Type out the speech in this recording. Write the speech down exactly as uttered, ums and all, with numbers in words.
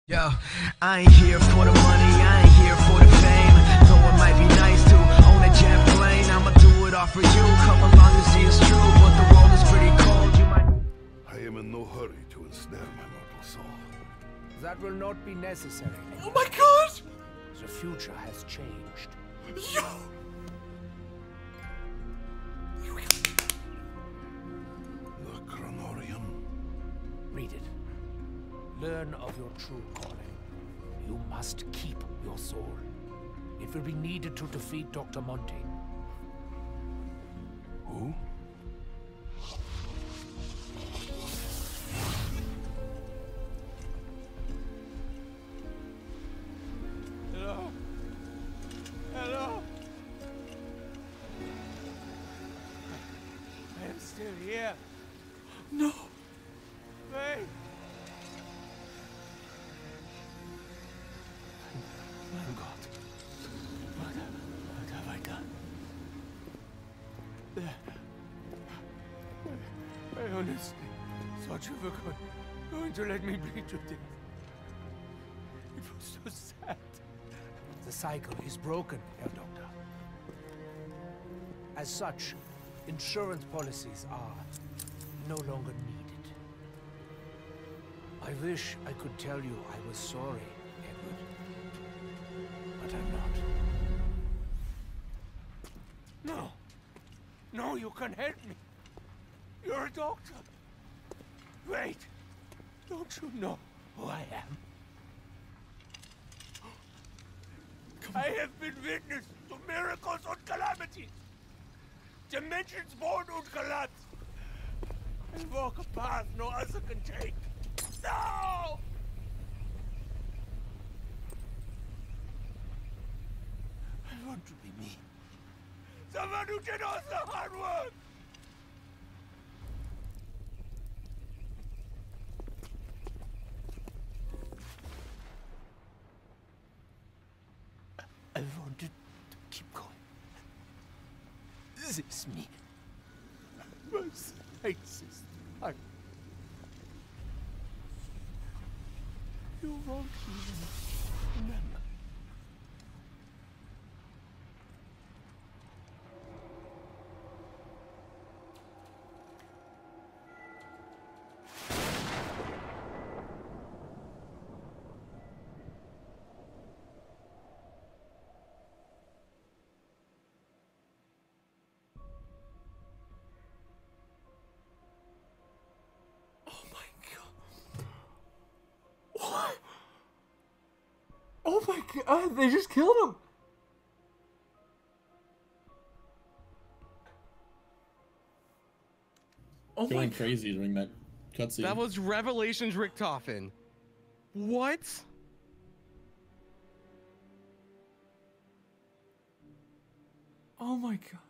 Yo, I ain't here for the money, I ain't here for the fame. Though it might be nice to own a jet plane, I'ma do it all for you. Come along and see it's true, but the world is pretty cold. You might. I am in no hurry to ensnare my mortal soul. That will not be necessary. Oh my god! The future has changed. Yo! The Chronorium. Read it. Learn of your true calling. You must keep your soul. It will be needed to defeat Doctor Monty. Who? Hello? Hello? I am still here. No. Wait. Oh God. What have, what have I done? I honestly thought you were going, going to let me bleed to death. It was so sad. The cycle is broken, Herr Doctor. As such, insurance policies are no longer needed. I wish I could tell you I was sorry, Edward. But I'm not. No. No, you can help me. You're a doctor. Wait. Don't you know who I am? I have been witness to miracles and calamities. Dimensions born and collapse. I walk a path no other can take. No! I want to be me. Someone who did all the hard work. I wanted to keep going. This is me. Most racist. I... You won't even remember. Oh my god, they just killed him! Oh my Going crazy during that cutscene. That was Revelations Richtofen. What? Oh my god.